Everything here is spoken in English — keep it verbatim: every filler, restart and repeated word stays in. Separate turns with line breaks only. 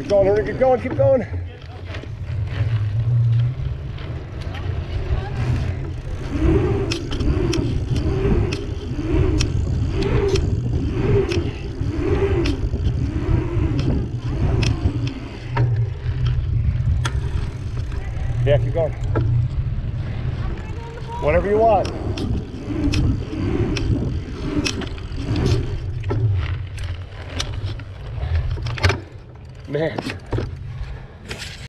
going, Ernie, keep going, keep going. Yeah, keep going. Whatever you want. Man.